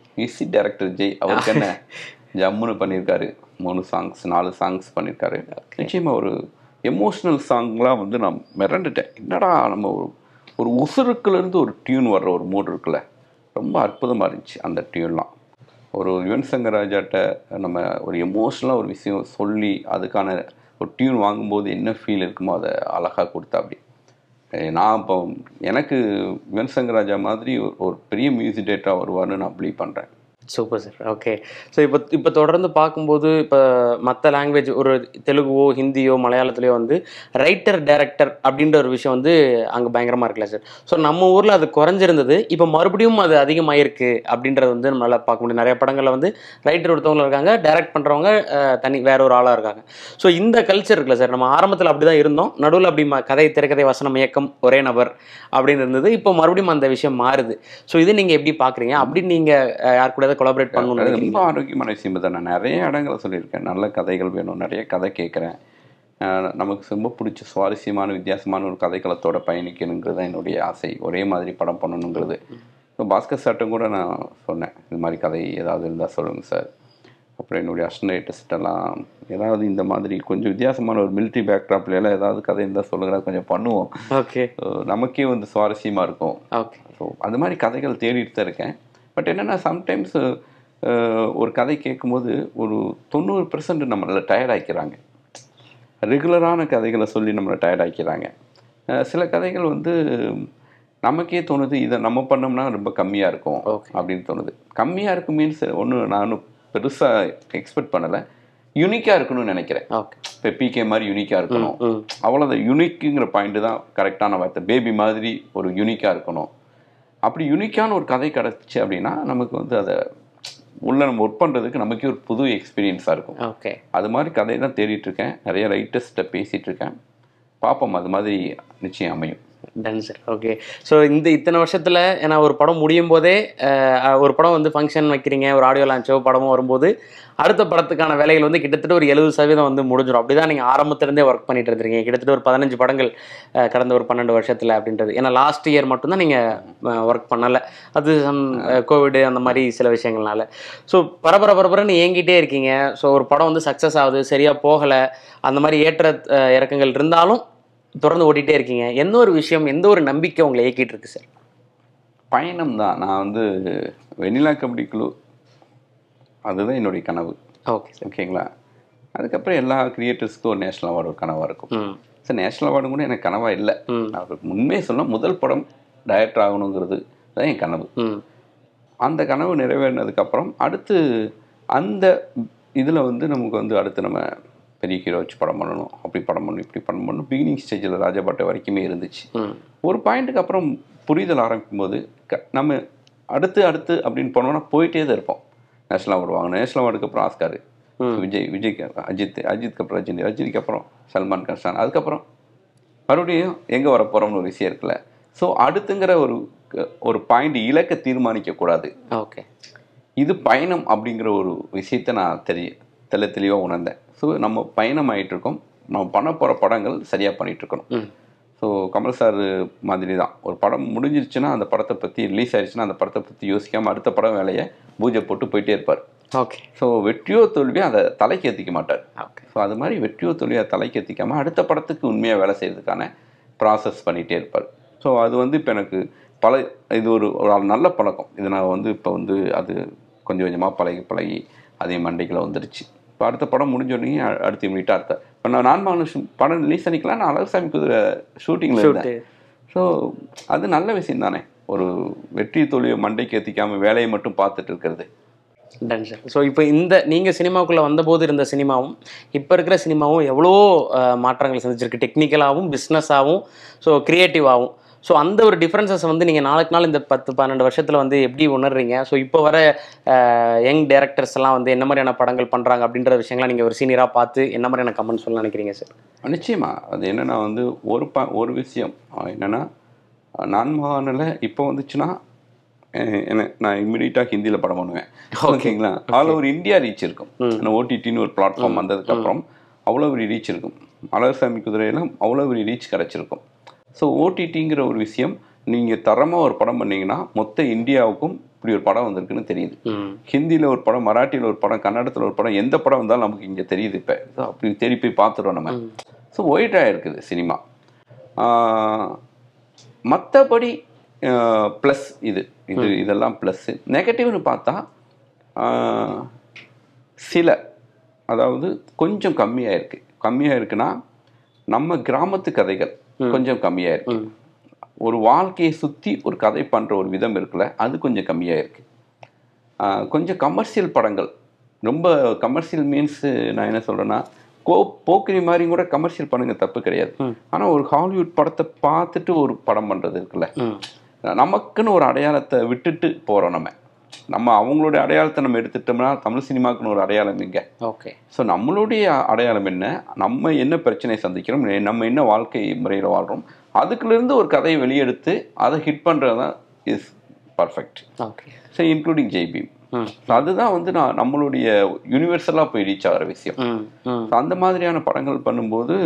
Jai அவருக்கு என்ன ஜம்முன்னு பண்ணியிருக்காரு. 3 சாங்ஸ் 4 சாங்ஸ் பண்ணியிருக்காரு. நிச்சயமாக ஒரு எமோஷ்னல் சாங்லாம் வந்து நான் மிரண்டுட்டேன். என்னடா நம்ம ஒரு உசுருக்குலேருந்து ஒரு டியூன் வர்ற ஒரு மூட் இருக்குல்ல, ரொம்ப அற்புதமாக இருந்துச்சு அந்த டியூன்லாம். ஒரு யுவன் சங்கர் ராஜாட்ட நம்ம ஒரு எமோஷ்னலாக ஒரு விஷயம் சொல்லி அதுக்கான ஒரு டியூன் வாங்கும்போது என்ன ஃபீல் இருக்குமோ அதை அழகாக கொடுத்தா. அப்படி நான் இப்போ எனக்கு யுவன் சங்கர் ராஜா மாதிரி ஒரு பெரிய மியூசிக் டேரக்டராக வருவார்னு நான் பிலீவ் பண்ணுறேன். Super sir. ஓகே. ஸோ இப்போ தொடர்ந்து பார்க்கும்போது இப்போ மற்ற லாங்குவேஜ் ஒரு தெலுங்குவோ ஹிந்தியோ மலையாளத்துலேயோ வந்து ரைட்டர் டைரக்டர் அப்படின்ற ஒரு விஷயம் வந்து அங்கே பயங்கரமாக இருக்குல்ல சார். ஸோ நம்ம ஊரில் அது குறைஞ்சிருந்தது, இப்போ மறுபடியும் அது அதிகமாகிருக்கு அப்படின்றது வந்து நம்மளால் பார்க்க முடியும். நிறைய படங்களில் வந்து ரைட்டர் ஒருத்தவங்க இருக்காங்க, டைரக்ட் பண்ணுறவங்க தனி வேற ஒரு ஆளாக இருக்காங்க. ஸோ இந்த கல்ச்சர் இருக்குல்ல சார், நம்ம ஆரம்பத்தில் அப்படி தான் இருந்தோம், நடுவில் அப்படி கதை திரைக்கதை வசனம் இயக்கம் ஒரே நபர் அப்படின்னு இருந்தது. இப்போ மறுபடியும் அந்த விஷயம் மாறுது. ஸோ இது நீங்கள் எப்படி பார்க்குறீங்க? அப்படின்னு நீங்கள் யார் கூட கொலாபரேட் பண்ணணும்? ரொம்ப ஆரோக்கியமான விஷயம் தான். நான் நிறைய இடங்களை சொல்லியிருக்கேன், நல்ல கதைகள் வேணும், நிறைய கதை கேட்குறேன். நமக்கு ரொம்ப பிடிச்ச சுவாரஸ்யமான வித்தியாசமான ஒரு கதைக்களத்தோட பயணிக்கணுங்கிறது தான் என்னுடைய ஆசை. ஒரே மாதிரி படம் பண்ணணுங்கிறது. இப்போ பாஸ்கர் சார்ட்டும் கூட நான் சொன்னேன், இது மாதிரி கதை ஏதாவது இருந்தால் சொல்லுங்கள் சார். அப்புறம் என்னுடைய அசிஸ்டன்ட்லாம் ஏதாவது இந்த மாதிரி கொஞ்சம் வித்தியாசமான ஒரு மிலிட்ரி பேக்ட்ராப்லாம் ஏதாவது கதை இருந்தால் சொல்லுங்க, கொஞ்சம் பண்ணுவோம். ஓகே, நமக்கே வந்து சுவாரஸ்யமாக இருக்கும். ஓகே. ஸோ அது மாதிரி கதைகள் தேடிட்டு தான் இருக்கேன். பட் என்னென்னா சம்டைம்ஸ் ஒரு கதை கேட்கும்போது ஒரு 90% நம்மளை டயர்ட் ஆக்கிக்கிறாங்க. ரெகுலரான கதைகளை சொல்லி நம்மளை டயர்ட் ஆக்கிக்கிறாங்க. சில கதைகள் வந்து நமக்கே தோணுது இதை நம்ம பண்ணோம்னா ரொம்ப கம்மியாக இருக்கும் அப்படின்னு தோணுது. கம்மியாக இருக்கும் மீன்ஸ் ஒன்றும் நானும் பெருசாக எக்ஸ்பெக்ட் பண்ணலை, யூனிக்காக இருக்கணும்னு நினைக்கிறேன். இப்போ பிகே மாதிரி யூனிக்காக இருக்கணும், அவ்வளோதான். யூனிக்குங்கிற பாயிண்ட் தான் கரெக்டான வார்த்தை. பேபி மாதிரி ஒரு யூனிக்காக இருக்கணும். அப்படி யூனிக்கான ஒரு கதை கிடச்சிச்சு அப்படின்னா நமக்கு வந்து அதை உள்ள நம்ம ஒர்க் பண்ணுறதுக்கு நமக்கே ஒரு புது எக்ஸ்பீரியன்ஸாக இருக்கும். ஓகே, அது மாதிரி கதையை தான் தேடிட்டு இருக்கேன். நிறைய ரைட்டர்ஸ்கிட்ட பேசிகிட்டு இருக்கேன். பார்ப்போம், அது மாதிரி நிச்சயம் அமையும். Ton sir. ஓகே, ஸோ இத்தனை வருஷத்தில் ஏன்னா ஒரு படம் முடியும் போதே ஒரு படம் வந்து ஃபங்க்ஷன் வைக்கிறீங்க, ஒரு ஆடியோ லான்ச்சோ படமும் வரும்போது அடுத்த படத்துக்கான வேலைகள் வந்து கிட்டத்தட்ட ஒரு 70% வந்து முடிஞ்சிடும். அப்படி தான் நீங்கள் ஆரம்பத்திலேருந்தே ஒர்க் பண்ணிட்டு இருந்திருக்கீங்க. கிட்டத்தட்ட ஒரு 15 படங்கள் கடந்த ஒரு 12 வருஷத்தில் அப்படின்றது. ஏன்னா லாஸ்ட் இயர் மட்டும்தான் நீங்கள் ஒர்க் பண்ணலை, அது கோவிடு அந்த மாதிரி சில விஷயங்கள்னால. ஸோ பரபரன்னு ஏங்கிட்டே இருக்கீங்க. ஸோ ஒரு படம் வந்து சக்ஸஸ் ஆகுது, சரியாக போகலை, அந்த மாதிரி ஏற்ற இறக்கங்கள் இருந்தாலும் தொடர்ந்து ஓட்டிகிட்டே இருக்கீங்க. எந்த ஒரு விஷயம், எந்த ஒரு நம்பிக்கை உங்களை இயக்கிட்டு இருக்கு சார்? பயணம் தான். நான் வந்து வெண்ணிலா கபடி குழு அதுதான் என்னுடைய கனவு. ஓகேங்களா. அதுக்கப்புறம் எல்லா கிரியேட்டர்ஸ்க்கும் ஒரு நேஷ்னல் அவார்டு ஒரு கனவாக இருக்கும். சார் நேஷ்னல் அவார்டு கூட எனக்கு கனவாக இல்லை. நான் உண்மையை சொன்னால் முதல் படம் டைரக்டர் ஆகணுங்கிறது தான் என் கனவு. அந்த கனவு நிறைவேறினதுக்கப்புறம் அடுத்து அந்த இதில் வந்து நமக்கு வந்து அடுத்து நம்ம பெரிய ஹீரோ வச்சு படம் பண்ணணும், அப்படி படம் பண்ணணும், இப்படி படம் பண்ணணும். பிகினிங் ஸ்டேஜில் ராஜாபாட்டை வரைக்குமே இருந்துச்சு. ஒரு பாயிண்ட்டுக்கு அப்புறம் புரிதல் ஆரம்பிக்கும் போது நம்ம அடுத்து அப்படின்னு போனோம்னா போயிட்டே தான் இருப்போம். நேஷனல் அவார்டு வாங்கணும், நேஷனல் அவார்டுக்கு அப்புறம் ஆஸ்கார், விஜய்க்கு அஜித்துக்கு அப்புறம் ரஜினிக்கு அப்புறம் சல்மான் கான், அதுக்கப்புறம் மறுபடியும் எங்கே வர போகிறோம்னு ஒரு விஷயம் இருக்குல்ல. ஸோ அடுத்துங்கிற ஒரு பாயிண்ட் இலக்கை தீர்மானிக்கக்கூடாது. ஓகே, இது பயணம் அப்படிங்கிற ஒரு விஷயத்தை நான் தெளிவாக உணர்ந்தேன். ஸோ நம்ம பயணம் ஆகிட்டுருக்கோம், நம்ம பண்ண போகிற படங்கள் சரியாக பண்ணிகிட்ருக்கணும். ஸோ கமல் சார் மாதிரி தான் ஒரு படம் முடிஞ்சிருச்சுன்னா அந்த படத்தை பற்றி ரிலீஸ் ஆயிடுச்சுன்னா அந்த படத்தை பற்றி யோசிக்காமல் அடுத்த படம் வேலையை பூஜை போட்டு போயிட்டே இருப்பார். ஓகே, ஸோ வெற்றியோ தோல்வியோ அதை தலைக்கு ஏற்றிக்க மாட்டார். ஸோ அது மாதிரி வெற்றியோ தோல்வியோ அதை தலைக்கு ஏற்றிக்காமல் அடுத்த படத்துக்கு உண்மையாக வேலை செய்கிறதுக்கான ப்ராசஸ் பண்ணிகிட்டே இருப்பார். ஸோ அது வந்து இப்போ எனக்கு இது ஒரு நல்ல பழக்கம். இது நான் வந்து இப்போ வந்து அது கொஞ்சம் கொஞ்சமாக பழகி அதே மண்டைக்குள்ள வந்துருச்சு. இப்போ அடுத்த படம் முடிஞ்சோடனே அடுத்து இமீடியட்டாக இப்போ நான் படம் ரிலீஸ் பண்ணிக்கலாம், நான் அழகசாமி குதிரை ஷூட்டிங்கில் இருந்தேன். ஸோ அது நல்ல விஷயம் தானே, ஒரு வெற்றி தோல்வியை மண்டைக்கு ஏற்றிக்காமல் வேலையை மட்டும் பார்த்துட்டு இருக்கிறது. Ton sir. ஸோ இப்போ நீங்கள் சினிமாவுக்குள்ளே வந்தபோது இருந்த சினிமாவும் இப்போ இருக்கிற சினிமாவும் எவ்வளோ மாற்றங்கள் சந்திச்சிருக்கு, டெக்னிக்கலாகவும் பிஸ்னஸாகவும் ஸோ க்ரியேட்டிவாகவும். ஸோ அந்த ஒரு டிஃப்ரென்சஸ் வந்து நீங்கள் நாளுக்கு நாள் இந்த 10-12 வருஷத்தில் வந்து எப்படி உணர்றீங்க? ஸோ இப்போ வர யங் டேரக்டர்ஸ் எல்லாம் வந்து என்ன மாதிரியான படங்கள் பண்ணுறாங்க அப்படின்ற விஷயங்கள்லாம் நீங்கள் ஒரு சீனியராக பார்த்து என்ன மாதிரியான கமெண்ட் சொல்ல நினைக்கிறீங்க சார்? நிச்சயமாக அது என்னென்னா வந்து ஒரு விஷயம் என்னென்னா நான்மகானில் இப்போ வந்துச்சுன்னா நான் இம்மிடியட்டாக ஹிந்தியில் படம் பண்ணுவேன். ஓகேங்களா. ஆல் ஓவர் இந்தியா ரீச் இருக்கும். ஓடிடின்னு ஒரு பிளாட்ஃபார்ம் வந்ததுக்கப்புறம் அவ்வளோ ஒரு ரீச் இருக்கும். அழகசாமி குதிரையெல்லாம் அவ்வளோ ஒரு ரீச் கிடச்சிருக்கும். ஸோ ஓடிடிங்கிற ஒரு விஷயம் நீங்கள் தரமாக ஒரு படம் பண்ணிங்கன்னா மொத்த இந்தியாவுக்கும் இப்படி ஒரு படம் வந்திருக்குன்னு தெரியுது. ஹிந்தியில் ஒரு படம், மராட்டியில் ஒரு படம், கன்னடத்தில் ஒரு படம், எந்த படம் வந்தாலும் நமக்கு இங்கே தெரியுது. இப்போ ஸோ அப்படி தேடி போய் பார்த்துருவோம் நம்ம. ஸோ ஒயிட்டாக இருக்குது சினிமா. மற்றபடி ப்ளஸ் இதெல்லாம் ப்ளஸ்ஸு. நெகட்டிவ்னு பார்த்தா சில அதாவது கொஞ்சம் கம்மியாக இருக்குன்னா நம்ம கிராமத்து கதைகள் கொஞ்சம் கம்மியாக இருக்கு. ஒரு வாழ்க்கையை சுற்றி ஒரு கதை பண்ணுற ஒரு விதம் இருக்குல்ல, அது கொஞ்சம் கம்மியாக இருக்கு. கொஞ்சம் கமர்ஷியல் படங்கள், ரொம்ப கமர்ஷியல் மீன்ஸ் நான் என்ன சொல்கிறேன்னா போக்கிரி மாதிரி கூட கமர்ஷியல் படங்கள் தப்பு கிடையாது. ஆனால் ஒரு ஹாலிவுட் படத்தை பார்த்துட்டு ஒரு படம் பண்ணுறது இருக்குல்ல, நமக்குன்னு ஒரு அடையாளத்தை விட்டுட்டு போகிறோம். நம்ம அவங்களுடைய அடையாளத்தை நம்ம எடுத்துட்டோம்னா தமிழ் சினிமாக்குன்னு ஒரு அடையாளம் இங்கே. ஓகே. ஸோ நம்மளுடைய அடையாளம் என்ன, நம்ம என்ன பிரச்சனையை சந்திக்கிறோம், நம்ம என்ன வாழ்க்கை முறையில் வாழ்கிறோம், அதுக்குலேருந்து ஒரு கதையை வெளியெடுத்து அதை ஹிட் பண்ணுறது தான் is perfect. Okay. So including ஜெய்பி. அதுதான் வந்து நம்மளுடைய யூனிவர்சலாக போய் ரீச் ஆகிற விஷயம். அந்த மாதிரியான படங்கள் பண்ணும்போது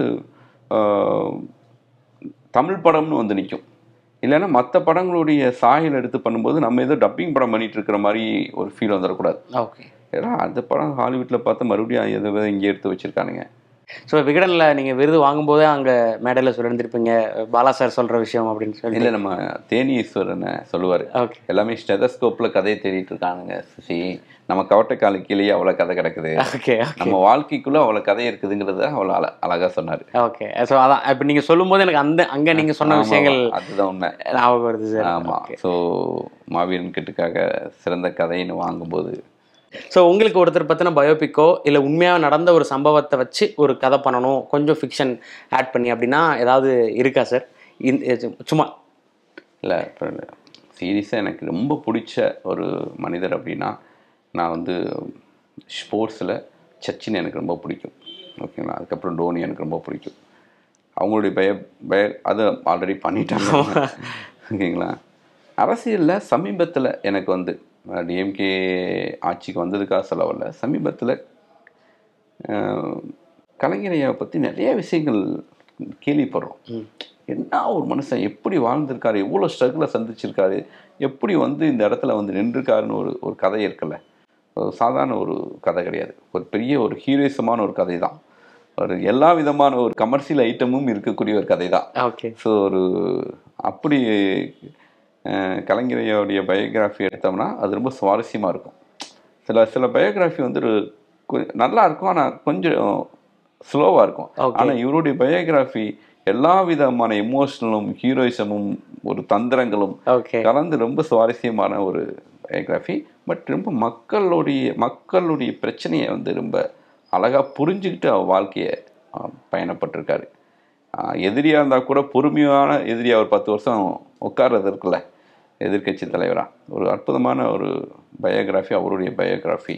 தமிழ் படம்னு வந்து நிற்கும். இல்லைன்னா மற்ற படங்களுடைய சாயல் எடுத்து பண்ணும்போது நம்ம ஏதோ டப்பிங் படம் பண்ணிட்டு இருக்கிற மாதிரி ஒரு ஃபீல் வந்துடக்கூடாது. ஓகே. ஏன்னா அந்த படம் ஹாலிவுட்டில் பார்த்து மறுபடியும் எதை இங்கே எடுத்து வச்சுருக்கானுங்க. ஸோ விகடனில் நீங்கள் விருது வாங்கும்போதே அங்கே மேடையில் சொல்லியிருந்திருப்பீங்க பாலா சார் சொல்கிற விஷயம் அப்படின்னு சொல்லி. இல்லை, நம்ம தேனீஸ்வரனை சொல்லுவார், ஓகே எல்லாமே ஸ்டெதஸ்கோப்பில் கதையை தேடிட்டு இருக்கானுங்க சுசி, நம்ம கவட்டைக்காலு கீழேயே அவ்வளோ கதை கிடக்குது, ஓகே நம்ம வாழ்க்கைக்குள்ளே அவ்வளோ கதை இருக்குதுங்கிறத அவ்வளோ அழகாக சொன்னார். ஓகே. ஸோ அதான் இப்போ நீங்கள் சொல்லும்போது எனக்கு அங்கே நீங்கள் சொன்ன விஷயங்கள் அதுதான் உண்மை ஞாபகம் வருது சார். ஆமாம். ஸோ மாவீரன் கிட்டுக்காக சிறந்த கதைன்னு வாங்கும்போது, ஸோ உங்களுக்கு ஒருத்தர் பற்றின பயோபிக்கோ இல்லை உண்மையாக நடந்த ஒரு சம்பவத்தை வச்சு ஒரு கதை பண்ணணும், கொஞ்சம் ஃபிக்ஷன் ஆட் பண்ணி அப்படின்னா ஏதாவது இருக்கா சார்? சும்மா இல்லை, இப்போ சீரியஸாக எனக்கு ரொம்ப பிடிச்ச ஒரு மனிதர் அப்படின்னா, நான் வந்து ஸ்போர்ட்ஸில் சச்சின் எனக்கு ரொம்ப பிடிக்கும். ஓகேங்களா, அதுக்கப்புறம் டோனி எனக்கு ரொம்ப பிடிக்கும். அவங்களுடைய அதை ஆல்ரெடி பண்ணிட்டாங்க. ஓகேங்களா, அரசியலில் சமீபத்தில் எனக்கு வந்து டிஎம்கே ஆட்சிக்கு வந்ததுக்காக செலவில்லை, சமீபத்தில் கலைஞரையை பற்றி நிறைய விஷயங்கள் கேள்விப்படுறோம். என்ன ஒரு மனுஷன் எப்படி வாழ்ந்திருக்காரு, எவ்வளோ ஸ்ட்ரகிளை சந்திச்சிருக்காரு, எப்படி வந்து இந்த இடத்துல வந்து நின்றுருக்காருன்னு ஒரு கதை இருக்குல்ல. ஒரு சாதாரண ஒரு கதை கிடையாது, ஒரு பெரிய ஒரு ஹீரோயிசமான ஒரு கதை தான். ஒரு எல்லா விதமான ஒரு கமர்ஷியல் ஐட்டமும் இருக்கக்கூடிய ஒரு கதை தான். ஓகே. ஸோ ஒரு அப்படி கலைஞரையோடைய பயோகிராஃபி எடுத்தோம்னா அது ரொம்ப சுவாரஸ்யமாக இருக்கும். சில பயோகிராஃபி வந்து நல்லா இருக்கும், ஆனால் கொஞ்சம் ஸ்லோவாக இருக்கும். ஆனால் இவருடைய பயோகிராஃபி எல்லா விதமான எமோஷனலும் ஹீரோயிசமும் ஒரு தந்திரங்களும் கலந்து ரொம்ப சுவாரஸ்யமான ஒரு பயோகிராஃபி. பட் ரொம்ப மக்களுடைய பிரச்சனையை வந்து ரொம்ப அழகாக புரிஞ்சுக்கிட்டு அவர் வாழ்க்கையை பயணப்பட்டிருக்காரு. எதிரியாக இருந்தால் கூட பொறுமையான எதிரியாக ஒரு 10 வருஷம் உட்கார்றது இருக்குல்ல எதிர்கட்சி தலைவராக, ஒரு அற்புதமான ஒரு பயோகிராஃபி அவருடைய பயோகிராஃபி.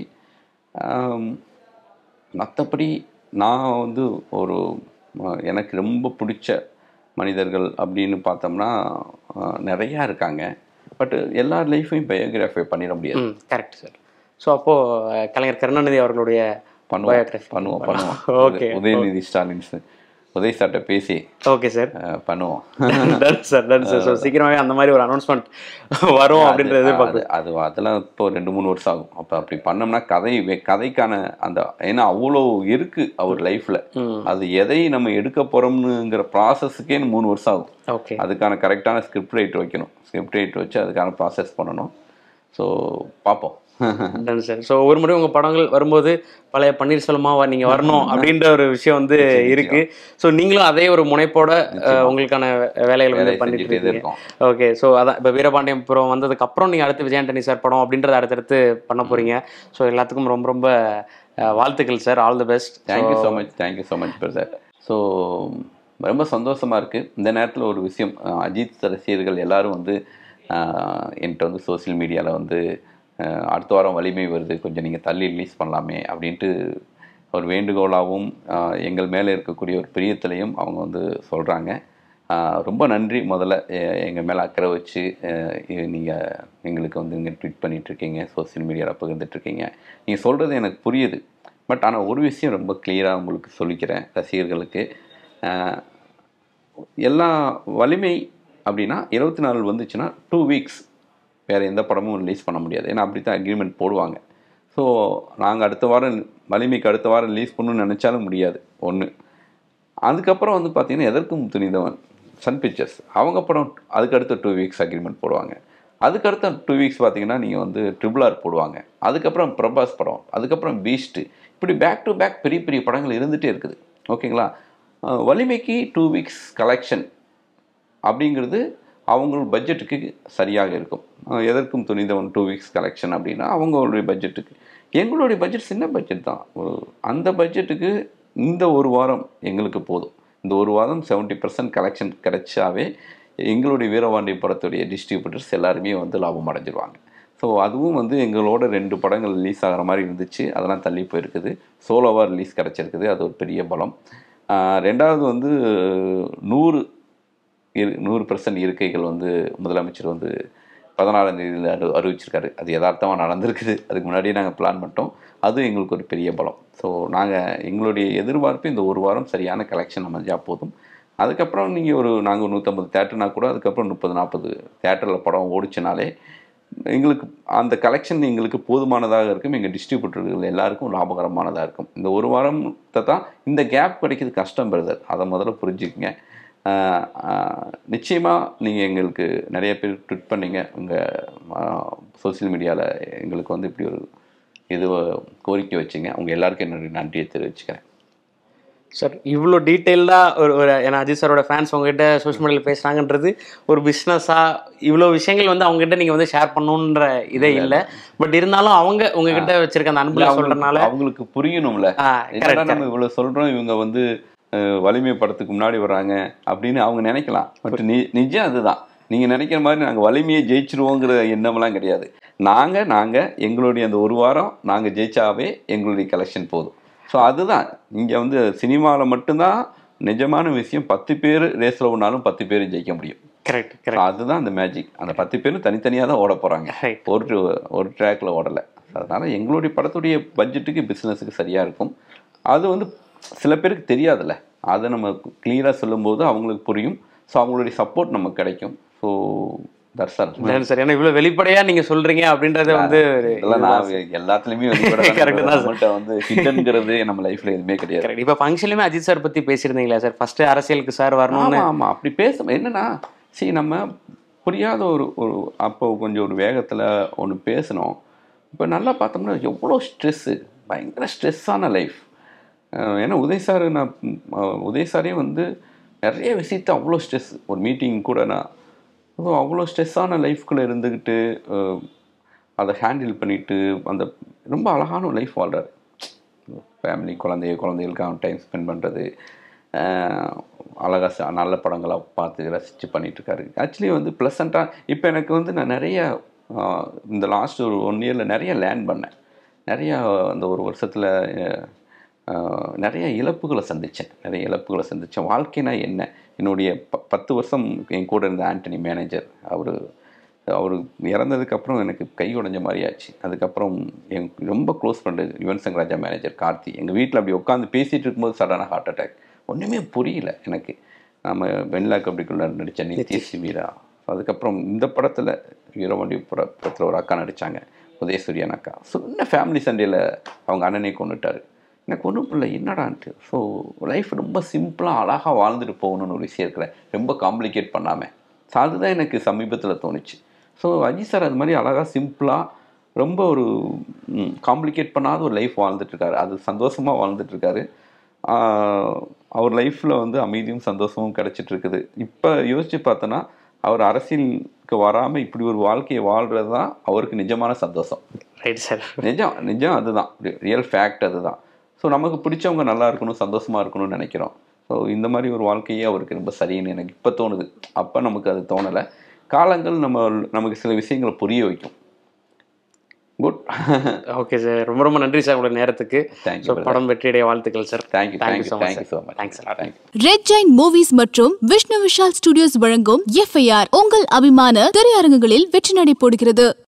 மற்றபடி நான் வந்து எனக்கு ரொம்ப பிடிச்ச மனிதர்கள் அப்படின்னு பார்த்தோம்னா நிறையா இருக்காங்க. பட் எல்லார் லைஃப்பையும் பயோகிராஃபி பண்ணிட முடியாது. Correct sir. ஸோ அப்போது கலைஞர் கருணாநிதி அவர்களுடைய பண்ணுவோம். ஓகே, உதயநிதி ஸ்டாலின் உதய் சார்ட்ட பேசி ஓகே சார் பண்ணுவோம். ஸோ சீக்கிரமாகவே அந்த மாதிரி ஒரு அனௌன்ஸ்மெண்ட் வரும் அப்படின்றது அதெல்லாம் இப்போ 2-3 வருஷம் ஆகும். அப்போ அப்படி பண்ணோம்னா கதைக்கான அந்த, ஏன்னா அவ்வளோ இருக்கு அவர் லைஃப்ல, அது எதை நம்ம எடுக்க போறோம்னுங்கிற ப்ராசஸுக்கே 3 வருஷம் ஆகும். ஓகே, அதுக்கான கரெக்டான ஸ்கிரிப்ட் ரைட் வைக்கணும், ஸ்கிரிப்ட் ரைட் வச்சு அதுக்கான ப்ராசஸ் பண்ணணும். ஸோ பார்ப்போம் சார். ஸோ ஒரு முறை உங்கள் படங்கள் வரும்போது பழைய பன்னீர்செல்வமாக நீங்கள் வரணும் அப்படின்ற ஒரு விஷயம் வந்து இருக்கு. ஸோ நீங்களும் அதே ஒரு முனைப்போட உங்களுக்கான வேலைகள் வந்து பண்ணிட்டு இருக்கீங்க. ஓகே. ஸோ அதான் இப்போ வீரபாண்டியபுரம் வந்ததுக்கு அப்புறம் நீங்கள் அடுத்து விஜய் ஆண்டனி சார் படம் அப்படின்றத அடுத்தடுத்து பண்ண போறீங்க. ஸோ எல்லாத்துக்கும் ரொம்ப ரொம்ப வாழ்த்துக்கள் sir. All the best. Thank you so much sir. So ரொம்ப சந்தோஷமா இருக்கு. இந்த நேரத்தில் ஒரு விஷயம், அஜித் ரசிகர்கள் எல்லாரும் வந்து என்கிட்ட வந்து சோசியல் மீடியாவில் வந்து அடுத்த வாரம் வலிமை வருது, கொஞ்சம் நீங்கள் தள்ளி ரிலீஸ் பண்ணலாமே அப்படின்ட்டு ஒரு வேண்டுகோளாகவும் எங்கள் மேலே இருக்கக்கூடிய ஒரு பிரியத்திலையும் அவங்க வந்து சொல்கிறாங்க. ரொம்ப நன்றி. முதல்ல எங்கள் மேலே அக்கறை வச்சு நீங்கள் எங்களுக்கு வந்து நீங்கள் ட்வீட் பண்ணிகிட்ருக்கீங்க, சோசியல் மீடியாவில் பகிர்ந்துட்டுருக்கீங்க. நீங்கள் சொல்கிறது எனக்கு புரியுது. பட் ஆனால் ஒரு விஷயம் ரொம்ப கிளியராக உங்களுக்கு சொல்லிக்கிறேன் ரசிகர்களுக்கு. எல்லா வலிமை அப்படின்னா 24 வந்துச்சுன்னா 2 வீக்ஸ் வேறு எந்த படமும் ரிலீஸ் பண்ண முடியாது. ஏன்னா அப்படி தான் அக்ரிமெண்ட் போடுவாங்க. ஸோ நாங்கள் அடுத்த வாரம் வலிமைக்கு அடுத்த வாரம் ரிலீஸ் பண்ணணும்னு நினச்சாலும் முடியாது ஒன்று. அதுக்கப்புறம் வந்து பார்த்திங்கன்னா எதற்கும் துணிந்தவன் சன் பிக்சர்ஸ் அவங்க படம் அதுக்கடுத்த 2 வீக்ஸ் அக்ரிமெண்ட் போடுவாங்க. அதுக்கடுத்த 2 வீக்ஸ் பார்த்திங்கன்னா நீங்கள் வந்து RRR போடுவாங்க. அதுக்கப்புறம் பிரபாஸ் படம், அதுக்கப்புறம் பீஸ்ட்டு, இப்படி பேக் டு பேக் பெரிய பெரிய படங்கள் இருந்துகிட்டே இருக்குது. ஓகேங்களா. வலிமைக்கு 2 வீக்ஸ் கலெக்ஷன் அப்படிங்கிறது அவங்களோட பட்ஜெட்டுக்கு சரியாக இருக்கும். எதற்கும் துணிந்தவன் 2 வீக்ஸ் கலெக்ஷன் அப்படின்னா அவங்களுடைய பட்ஜெட்டுக்கு. எங்களுடைய பட்ஜெட் சின்ன பட்ஜெட் தான். அந்த பட்ஜெட்டுக்கு இந்த ஒரு வாரம் எங்களுக்கு போதும். இந்த ஒரு வாரம் 70% கலெக்ஷன் கிடைச்சாவே எங்களுடைய வீரபாண்டியபுரத்துடைய டிஸ்ட்ரிபியூட்டர்ஸ் எல்லாருமே வந்து லாபம் அடைஞ்சிருவாங்க. ஸோ அதுவும் வந்து எங்களோட 2 படங்கள் ரிலீஸ் ஆகிற மாதிரி இருந்துச்சு, அதெல்லாம் தள்ளி போயிருக்குது. சோலோவாக ரிலீஸ் கிடச்சிருக்குது, அது ஒரு பெரிய பலம். ரெண்டாவது வந்து 100% இருக்கைகள் வந்து முதலமைச்சர் வந்து 14ஆம் தேதியில் அறிவிச்சிருக்காரு. அது யதார்த்தமாக நடந்திருக்குது. அதுக்கு முன்னாடியே நாங்கள் பிளான் பண்ணிட்டோம். அதுவும் எங்களுக்கு ஒரு பெரிய பலம். ஸோ எங்களுடைய எதிர்பார்ப்பு இந்த ஒரு வாரம் சரியான கலெக்ஷன் அமைஞ்சால் போதும். அதுக்கப்புறம் நீங்கள் நாங்கள் 150 தேட்டர்னா கூட அதுக்கப்புறம் 30-40 தேட்டரில் படம் ஓடிச்சினாலே எங்களுக்கு அந்த கலெக்ஷன் எங்களுக்கு போதுமானதாக இருக்கும், எங்கள் டிஸ்ட்ரிபியூட்டர்கள் எல்லாருக்கும் லாபகரமானதாக இருக்கும். இந்த ஒரு வாரத்தை தான் இந்த கேப் கிடைக்கிறது கஷ்டம் பிரதர், அதை முதல்ல புரிஞ்சுக்கங்க. நிச்சயமாக நீங்கள் எங்களுக்கு நிறைய பேர் ட்விட் பண்ணிங்க, உங்கள் சோசியல் மீடியாவில் எங்களுக்கு வந்து இப்படி ஒரு இது கோரிக்கை வச்சுங்க. அவங்க எல்லாருக்கும் என்னுடைய நன்றியை தெரிவிச்சுக்கிறேன். சார் இவ்வளோ டீட்டெயில்டாக ஒரு ஏன்னா அஜித் சாரோட ஃபேன்ஸ் உங்ககிட்ட சோஷியல் மீடியாவில் பேசுகிறாங்கன்றது ஒரு பிஸ்னஸாக இவ்வளோ விஷயங்கள் வந்து அவங்ககிட்ட நீங்கள் வந்து ஷேர் பண்ணணுன்ற இதே இல்லை. பட் இருந்தாலும் அவங்க உங்ககிட்ட வச்சிருக்க அந்த அனுபவம் சொல்கிறதுனால அவங்களுக்கு புரியணும்ல. நம்ம இவ்வளோ சொல்கிறோம், இவங்க வந்து வலிமை படத்துக்கு முன்னாடி வர்றாங்க அப்படின்னு அவங்க நினைக்கலாம். பட் நிஜம் அதுதான். நீங்கள் நினைக்கிற மாதிரி நாங்கள் வலிமையை ஜெயிச்சிருவோங்கிற எண்ணமெல்லாம் கிடையாது. நாங்கள் எங்களுடைய அந்த ஒரு வாரம் நாங்கள் ஜெயிச்சாவே எங்களுடைய கலெக்ஷன் போதும். ஸோ அதுதான் இங்கே வந்து சினிமாவில் மட்டும்தான் நிஜமான விஷயம். 10 பேர் ரேஸில் ஒன்றாலும் 10 பேர் ஜெயிக்க முடியும். கரெக்ட். அதுதான் அந்த மேஜிக். அந்த 10 பேரும் தனித்தனியாக தான் ஓட போகிறாங்க, ஒரு ட்ராக்கில் ஓடலை. அதனால் எங்களுடைய படத்துடைய பட்ஜெட்டுக்கு பிஸ்னஸுக்கு சரியாக இருக்கும். அது வந்து சில பேருக்கு தெரியாதுல்ல, அதை நம்ம கிளியராக சொல்லும்போது அவங்களுக்கு புரியும். ஸோ அவங்களுடைய சப்போர்ட் நமக்கு கிடைக்கும். So that's all sir. ஏன்னா இவ்வளோ வெளிப்படையாக நீங்கள் சொல்கிறீங்க அப்படின்றத வந்து எல்லாத்துலேயுமே வந்து ஹிட்டன்ங்கிறது நம்ம லைஃப்பில் எதுவுமே கிடையாது. இப்போ ஃபங்க்ஷன்லையுமே அஜித் சார் பற்றி பேசியிருந்தீங்களா சார்? ஃபஸ்ட்டு அரசியலுக்கு சார் வரணும்னு. ஆமாம், அப்படி பேச என்னன்னா நம்ம புரியாத ஒரு அப்போ கொஞ்சம் ஒரு வேகத்தில் ஒன்று பேசணும். இப்போ நல்லா பார்த்தோம்னா எவ்வளோ ஸ்ட்ரெஸ்ஸு, பயங்கர ஸ்ட்ரெஸ்ஸான லைஃப். ஏன்னா உதய் சாரே வந்து நிறைய விஷயத்த அவ்வளோ ஸ்ட்ரெஸ். ஒரு மீட்டிங் கூட நான் அவ்வளோ ஸ்ட்ரெஸ்ஸான லைஃப்குள்ளே இருந்துக்கிட்டு அதை ஹேண்டில் பண்ணிவிட்டு அந்த ரொம்ப அழகான ஒரு லைஃப் வாழ்கிறார். ஃபேமிலி, குழந்தைகளுக்காக டைம் ஸ்பெண்ட் பண்ணுறது, அழகாக நல்ல படங்களாக பார்த்து ரசித்து பண்ணிகிட்ருக்காரு. ஆக்சுவலி வந்து ப்ளசண்ட்டாக இப்போ எனக்கு வந்து நான் நிறைய இந்த லாஸ்ட் ஒரு 1 இயரில் நிறைய லேர்ன் பண்ணேன். நிறையா அந்த ஒரு வருஷத்தில் நிறைய இழப்புகளை சந்தித்தேன். வாழ்க்கைனா என்ன? என்னுடைய 10 வருஷம் என் கூட இருந்த ஆண்டனி மேனேஜர், அவர் இறந்ததுக்கப்புறம் எனக்கு கை உடைஞ்ச மாதிரி ஆச்சு. அதுக்கப்புறம் என் ரொம்ப close friend Yuvan Shankar Raja manager Karthi, எங்கள் வீட்டில் அப்படி உட்காந்து பேசிகிட்டு இருக்கும்போது சடனாக ஹார்ட் அட்டாக். ஒன்றுமே புரியல எனக்கு. நம்ம வெண்ணிலா கபடிக்குள்ள நடித்த நித்யஸ்ரீ மீரா. அதுக்கப்புறம் இந்த படத்தில் வீரபாண்டியபுரத்தில் ஒரு அக்கா நடித்தாங்க, உதயசூரியன் அக்கா. சொன்ன ஃபேமிலி சண்டையில் அவங்க அண்ணனை கொண்டுட்டார். எனக்கு ஒன்றும் இல்லை என்னடான்ட்டு. ஸோ லைஃப் ரொம்ப சிம்பிளாக அழகாக வாழ்ந்துட்டு போகணுன்னு ஒரு விஷயம் இருக்கிறேன், ரொம்ப காம்ப்ளிகேட் பண்ணாமல். ஸோ அதுதான் எனக்கு சமீபத்தில் தோணுச்சு. ஸோ அஜித் சார் அது மாதிரி அழகாக சிம்பிளாக ரொம்ப ஒரு காம்ப்ளிகேட் பண்ணாத ஒரு லைஃப் வாழ்ந்துட்டுருக்காரு. அது சந்தோஷமாக வாழ்ந்துட்டுருக்காரு. அவர் லைஃப்பில் வந்து அமைதியும் சந்தோஷமும் கிடச்சிட்ருக்குது. இப்போ யோசித்து பார்த்தோன்னா அவர் அரசியலுக்கு வராமல் இப்படி ஒரு வாழ்க்கையை வாழ்கிறது தான் அவருக்கு நிஜமான சந்தோஷம். Right sir. நிஜம் அதுதான், ரியல் ஃபேக்ட் அதுதான். ஸோ நமக்கு பிடிச்சவங்க நல்லா இருக்கணும், சந்தோஷமாக இருக்கணும்னு நினைக்கிறோம். ஸோ இந்த மாதிரி ஒரு வாழ்க்கையே அவருக்கு ரொம்ப சரின்னு எனக்கு இப்போ தோணுது. அப்போ நமக்கு அது தோணலை. காலங்கள் நமக்கு சில விஷயங்களை புரிய வைக்கும். குட். ஓகே சார், ரொம்ப நன்றி சார் உங்களோட நேரத்துக்கு. தேங்க்யூ. படம் வெற்றியடைய வாழ்த்துக்கள் sir. Thank you so much. Thanks sir. Red Giant movies மற்றும் விஷ்ணு விஷால் ஸ்டுடியோஸ் வழங்கும் FIR உங்கள் அபிமான திரையரங்குகளில் வெற்றி நடை போடுகிறது.